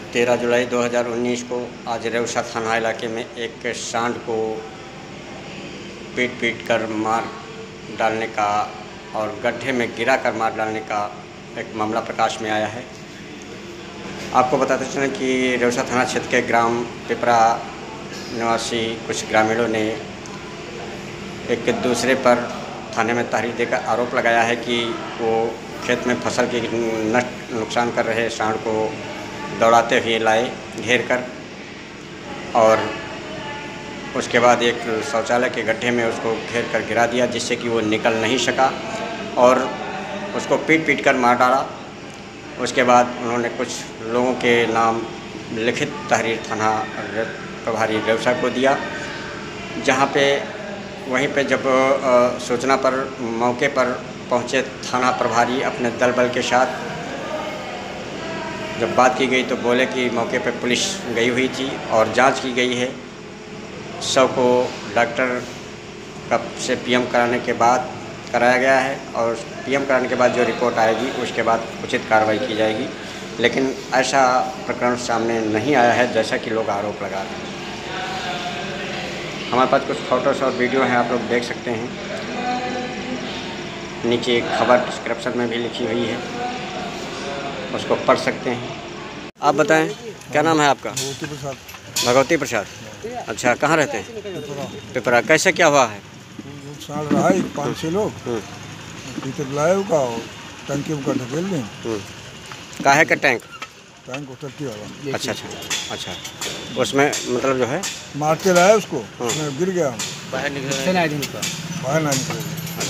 13 जुलाई 2019 को आज रेवसा थाना इलाके में एक सांड को पीट कर मार डालने का और गड्ढे में गिरा कर मार डालने का एक मामला प्रकाश में आया है। आपको बताते चलें कि रेवसा थाना क्षेत्र के ग्राम पिपरा निवासी कुछ ग्रामीणों ने एक दूसरे पर थाने में तहरीर देकर आरोप लगाया है कि वो खेत में फसल की नुकसान कर रहे सांड को दौड़ाते हुए लाए घेर कर, और उसके बाद एक शौचालय के गड्ढे में उसको घेर कर गिरा दिया, जिससे कि वो निकल नहीं सका और उसको पीट कर मार डाला। उसके बाद उन्होंने कुछ लोगों के नाम लिखित तहरीर थाना प्रभारी रेवसा को दिया, जहाँ पे वहीं पे जब सूचना पर मौके पर पहुँचे थाना प्रभारी अपने दल बल के साथ, जब बात की गई तो बोले कि मौके पर पुलिस गई हुई थी और जांच की गई है। शव को डॉक्टर से पीएम कराने के बाद कराया गया है और पीएम कराने के बाद जो रिपोर्ट आएगी उसके बाद उचित कार्रवाई की जाएगी, लेकिन ऐसा प्रकरण सामने नहीं आया है जैसा कि लोग आरोप लगा रहे हैं। हमारे पास कुछ फ़ोटोज़ और वीडियो हैं, आप लोग देख सकते हैं। नीचे खबर डिस्क्रिप्शन में भी लिखी हुई है, उसको पढ़ सकते हैं। आप बताएं, क्या नाम है आपका? भगवती प्रसाद। अच्छा, कहाँ रहते हैं? पिपरा। कैसे क्या हुआ है? साल रहा है 5-6 लोग भीतर लाए होगा और टंकी में ढकेल दें। काहे का टैंक टंकी वाला। अच्छा। उसमें मतलब जो है मार के लाया उसको, उसमें गिर गया, बाहर निकले ना निकले।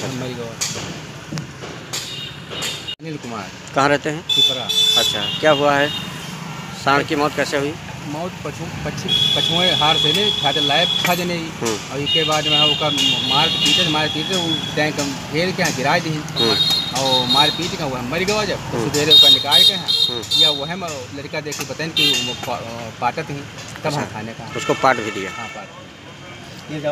अनिल कुमार। कहाँ रहते हैं? पिपरा। अच्छा, क्या हुआ है? सांड की मौत कैसे हुई? मौत पछुए हार से ले खाते लाए खा जने और इसके बाद में ओका मार पीटे वो टैंक घेर के गिरा दी और मार पीट के वह मर गया। जब सुबेरे ओका निकाल के या वह लड़का देख के बताएं कि पाटत ही तब हम खाने का उसको पाट भी दिया। हाँ, पाट ये जाओ।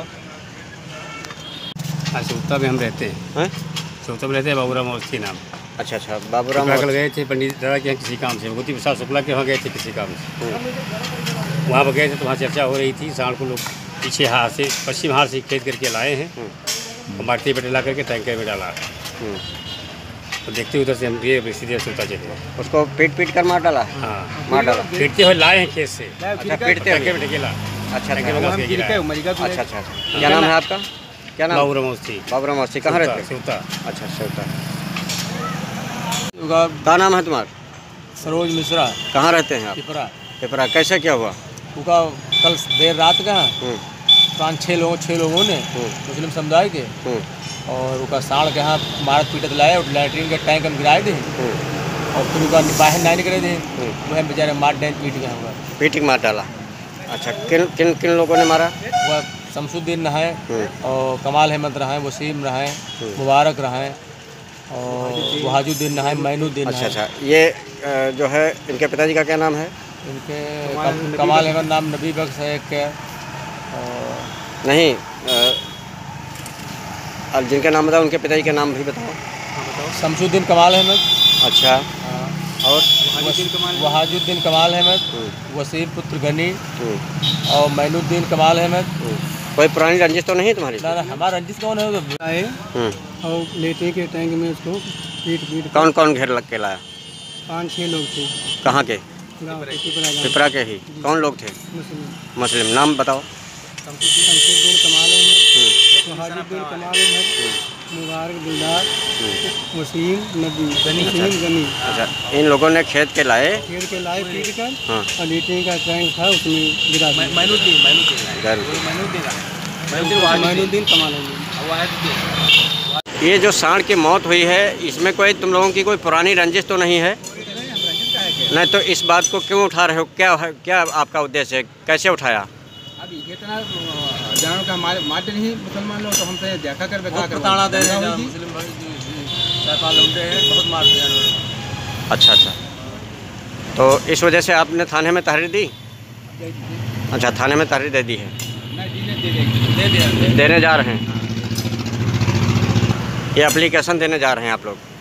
सूता में हम रहते हैं, सूता में रहते हैं। बाबूराम अवस्थी नाम। अच्छा, बाबूराम गए थे पंडित दादा के यहाँ किसी काम से, भगवती प्रसाद शुक्ला के वहाँ गए थे किसी काम से। वहाँ पर गए थे तो वहाँ चर्चा हो रही थी। सांड को लोग पीछे हाथ से पश्चिम हाथ से खेद करके लाए हैं और मारते पेटे ला करके टैंकर में डाला है। तो देखते उधर से हम ये सीधे सूता चले, उसको पीट कर मार डाला। हाँ, मार डाला। पीटते हुए लाए हैं खेत से। अच्छा, पीटते हुए में ढकेला। अच्छा। क्या क्या नाम है आपका? क्या नाम? बाबूराम अवस्थी। बाबूराम अवस्थी। कहाँ रहते हैं? सूता। अच्छा, सूता। क्या नाम है तुम्हारा? सरोज मिश्रा। कहाँ रहते हैं आप? पिपरा। कैसे क्या हुआ? उनका कल देर रात का 5-6 लोगों ने मुस्लिम समुदाय के और उनका सांड के यहाँ मारत पीटत लाए और लैट्रीन के टैंक में गिराए थे और फिर उनका बाहर नहीं निकले थे। वह बेचारे मार डैन पीट गए हुआ पीटिंग मार डाला। अच्छा, किन लोगों ने मारा? वह शमसुद्दीन रहे और कमाल अहमद रहे, वसीम रहे, मुबारक रहे और वहाजुद्दीन रहे, मैनुद्दीन। अच्छा। ये जो है इनके पिताजी का क्या नाम है? इनके कमाल अहमद नाम, नबी बख्श है एक नहीं, अब जिनका नाम बताओ उनके पिताजी का नाम भी बताओ। शमसुद्दीन कमाल अहमद। अच्छा। और वहाजुद्दीन कमाल अहमद, वसीम पुत्र गनी और मैनुद्दीन कमाल अहमद। कोई पुरानी रंजिश तो नहीं तुम्हारी? ना, हमारा रंजिश कौन है? आए और लेटे के टैंक में उसको पीट। कौन घेर लग के लाया? 5-6 लोग थे। कहाँ के? पिपरा के ही। कौन लोग थे? मुस्लिम। नाम बताओ। शमसुद्दीन कमाल अहमद, वहाजुद्दीन कमाल अहमद, मुबारक दिलदार, वसीम गनी। अच्छा, इन लोगों ने खेत के लाए पीट कर और लीटिंग का टैंक था उसमें गिरा। मैनुद्दीन कमाल अहमद। ये जो सांड की मौत हुई है, इसमें कोई तुम लोगों की कोई पुरानी रंजिश तो नहीं है? नहीं तो इस बात को क्यों उठा रहे हो? क्या आपका उद्देश्य है? कैसे उठाया? अभी इतना जानों का मार्ट नहीं मुसलमान लोग तो हमसे देखा कर बताना दे रहे हैं। मुस्लिम भाई बहुत मारते हैं। अच्छा। तो इस वजह से आपने थाने में तहरीर दी? अच्छा, थाने में तहरीर दे दी है। देने जा रहे हैं। ये एप्लीकेशन देने जा रहे हैं आप लोग?